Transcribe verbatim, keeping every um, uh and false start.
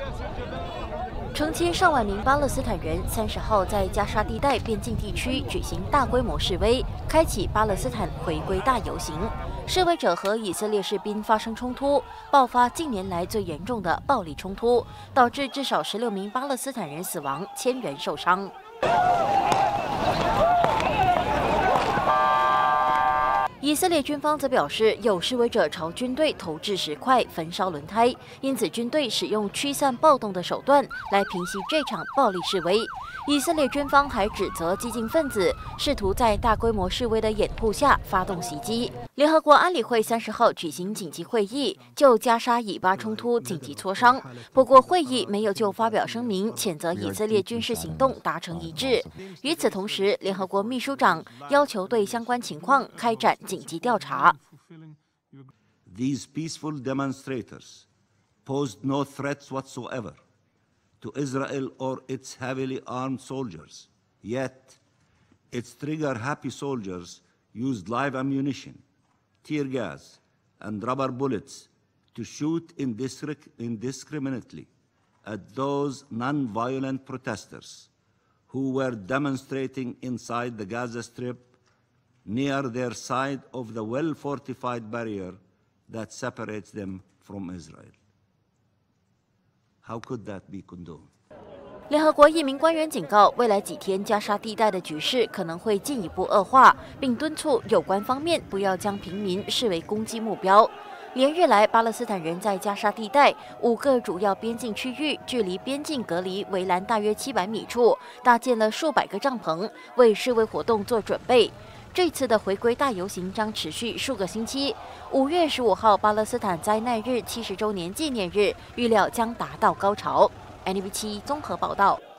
成千上万名巴勒斯坦人三十号在加沙地带边境地区举行大规模示威，开启巴勒斯坦回归大游行。示威者和以色列士兵发生冲突，爆发近年来最严重的暴力冲突，导致至少十六名巴勒斯坦人死亡，千人受伤。 以色列军方则表示，有示威者朝军队投掷石块、焚烧轮胎，因此军队使用驱散暴动的手段来平息这场暴力示威。以色列军方还指责激进分子试图在大规模示威的掩护下发动袭击。联合国安理会三十号举行紧急会议，就加沙以巴冲突紧急磋商。不过，会议没有就发表声明谴责以色列军事行动达成一致。与此同时，联合国秘书长要求对相关情况开展紧急调查。 These peaceful demonstrators posed no threats whatsoever to Israel or its heavily armed soldiers. Yet, its trigger-happy soldiers used live ammunition, tear gas, and rubber bullets to shoot indiscriminately at those non-violent protesters who were demonstrating inside the Gaza Strip near their side of the well-fortified barrier that separates them from Israel. How could that be condoned? 联合国一名官员警告，未来几天加沙地带的局势可能会进一步恶化，并敦促有关方面不要将平民视为攻击目标。连日来，巴勒斯坦人在加沙地带五个主要边境区域，距离边境隔离围栏大约七百米处，搭建了数百个帐篷，为示威活动做准备。 这次的回归大游行将持续数个星期。五月十五号，巴勒斯坦灾难日七十周年纪念日，预料将达到高潮。N B C 综合报道。